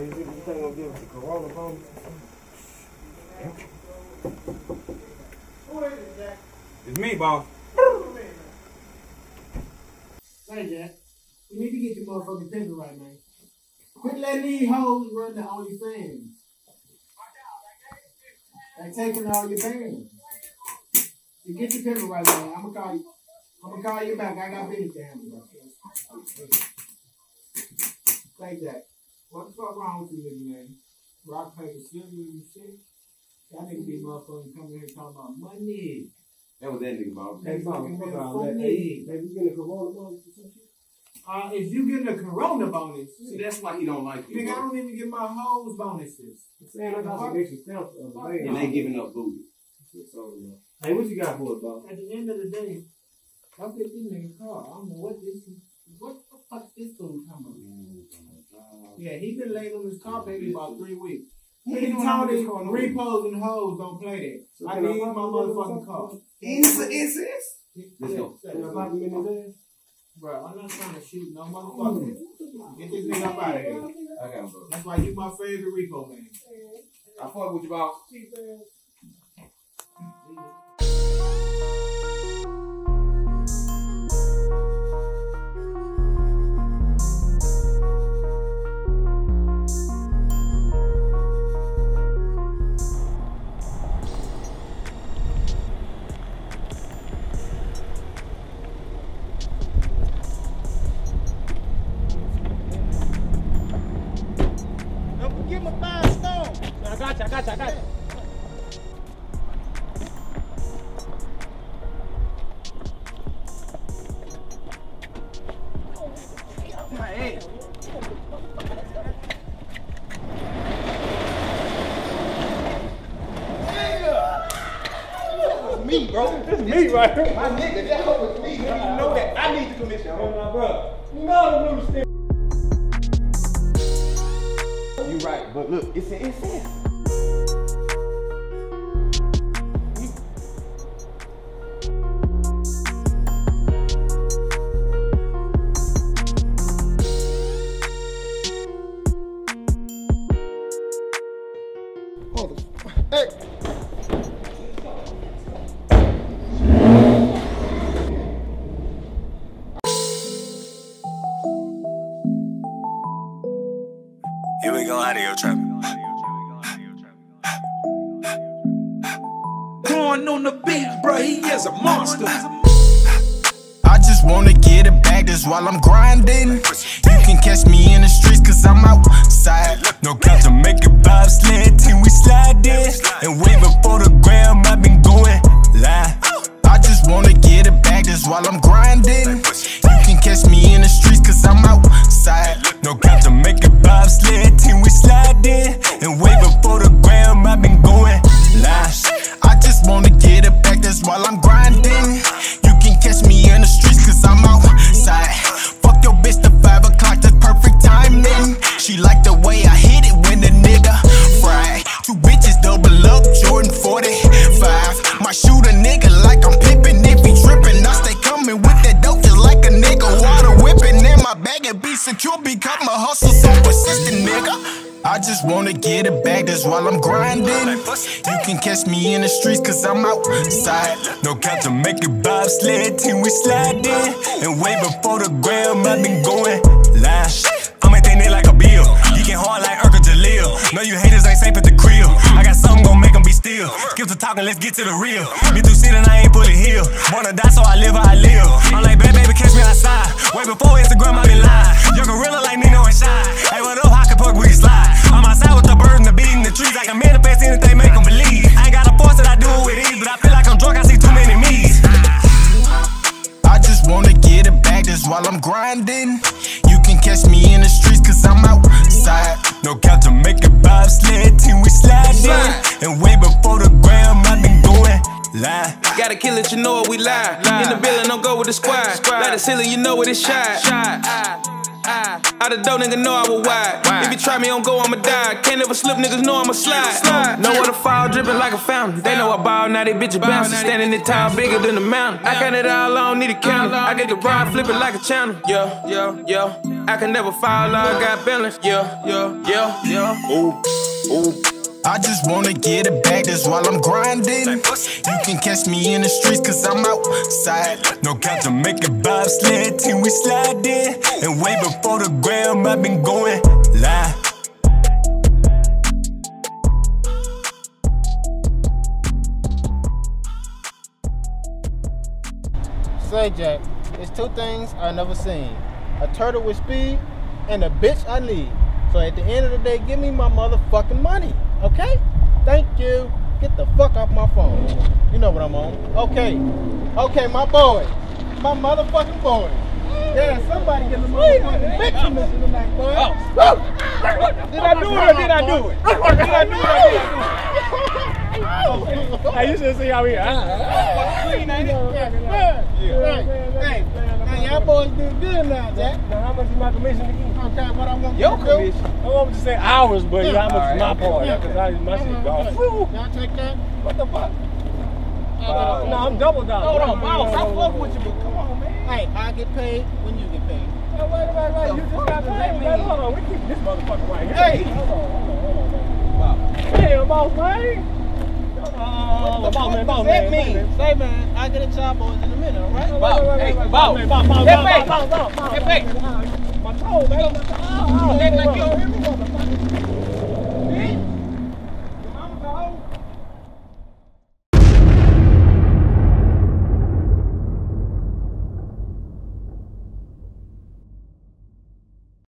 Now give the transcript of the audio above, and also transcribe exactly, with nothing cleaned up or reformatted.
you think gonna give us the corona bonus? Who is it, Jack? It's me, boss. Hey, Jack. You need to get your motherfucking paper right, man. Quit letting these hoes run the OnlyFans. They're taking all your bands. You get your paper right, man. I'm gonna call you. I'm gonna call you back. I got business to handle, bro. Thank Jack. What the fuck wrong with you, nigga, man? Rock, paper, scissors, and shit. Y'all niggas be motherfucking coming here talking about money. That was that nigga, boss. Hey, boss, Fucking fuck real all that. funny. Hey, hey, you getting a corona bonus or something? Uh, if you getting a corona bonus, See, that's why he don't like you. nigga, I bro. don't even get my hoes bonuses. I'm saying I got some extra stamps the other day. And they giving up booty. So, uh, hey, what you got for us, boss? At the end of the day, I'll get this nigga car. I don't know what this is. What the fuck this dude talking about? Yeah, he been laying on his car baby about three weeks. He Hey, told this him car no repos and hoes don't play that. So I can I need my pop him in or motherfucking something? car. It's an incest. Let's go. Can I pop him in his ass? Bro, I'm not trying to shoot no motherfucker. Get this nigga up out of here. I got him, bro. That's why you my favorite repo man. I fuck with you, boss. Give him a five stone. I got you, I got you, I got you. Hey. Me, bro. This is me right here. My nigga, that hoe was me. You know that. I need the commission, Oh, bro. my brother. You know the little stick. You right, but look, it's an incest. Hold on. Hey. Here we go, audio trap. Going on the beat, bro, he is a monster. I just wanna get it back, that's while I'm grinding. You can catch me in the streets, cause I'm outside. No count to make a bobsled team, we slide in. And way before the gram, I've been going live. I just wanna get it back, that's while I'm grinding. You can catch me in the streets, cause I'm outside. No count to make a bobsled team, we slide in. And way before the gram, I've been going live. I just wanna get it back, that's while I'm grinding. You can catch me in the streets, cause I'm outside. Fuck your bitch to five o'clock, that's perfect timing. She like the way I hit it when the nigga fried. Two bitches double up, Jordan forty-five. Might shoot a nigga like I'm pimpin'. If he trippin', I stay coming with that dope just like a nigga. Water whippin' in my bag and be secure because my hustle so persistent, nigga. I just wanna get it back, that's while I'm grinding. You can catch me in the streets, cause I'm outside. No count to make a bobsled team, we slide in. And way before the gram, I've been going live. I'm at that like a bill. You can hard like Urkel Jaleel. No, you haters ain't safe at the crib. I got something gon' make them be still. Skip the talking, let's get to the real. Been through shit and I ain't pulling hill. Wanna die, so I live how I live. I'm like, bad baby, catch me outside. Way before Instagram, I been lying. Young gorilla like Nino and Shy. Hey, what up, Hockey Puck, we can slide. I'm outside with the birds and the bees and the trees. I can manifest anything, make them believe. I ain't got a force that I do it with ease, but I feel like I'm drunk, I see too many me's. I just wanna get it back, that's while I'm grinding. You can catch me in the streets, cause I'm outside. No count to make a bobsled team, we slide in. And way before the gram, I've been going live. Gotta kill it, you know it, we lie. In the building, don't go with the squad. Let it silly, you know it is shot. I, I the dope nigga know I was wide. If you try me on go, I'ma die. Can't never slip, niggas know I'ma slide. slide. Know where the fall dripping like a fountain. They know I ball, now they bitches bouncing. Standing in tall, bigger than the mountain. I count it all, I don't need a counter. I get the ride, flip it like a channel. Yeah, yeah, yeah. I can never fall, I got balance. Yeah, yeah, yeah, yeah. Ooh, ooh. I just wanna get it back, that's while I'm grinding. You can catch me in the streets cause I'm outside. No count to make a bobsled till we slide in. And way before the gram, I've been going live. Say, Jack, it's two things I never seen. A turtle with speed and a bitch I need. So at the end of the day, give me my motherfucking money. Okay? Thank you. Get the fuck off my phone. You know what I'm on. Okay. Okay, my boy. My motherfucking boy. Yeah, somebody get the motherfucking big commission tonight, boy. Oh. Did I do it or did I do it? Did I do it or did I do it? Hey, you should see how we are. Clean, ain't it? Yeah. Hey, hey, y'all boys doing good now, Jack. Now, how much is my commission again? Okay, what I want Your you to commission? I want to say hours, but yeah, how much All is my right, part? yeah. Because I my shit gone. Y'all take that? What the fuck? Uh, no, I'm double down. Hold on, No, boss. no, I no, fuck no, with no. you, but come on, man. Hey, I get paid when you get paid. Hey, wait, wait, wait. You just got to that say, mean? hold on. We keep this motherfucker right here. Hey. Hold on, hold on, hold on. Damn, boss, man. What the fuck does that mean? Say, man, I get a job boys in a minute, all right? Bob, hey, Bob, Bob, Bob, Get Bob, back. Bob, Bob, Bob, Get back. My toe, man. You act like you don't hear me, motherfucker.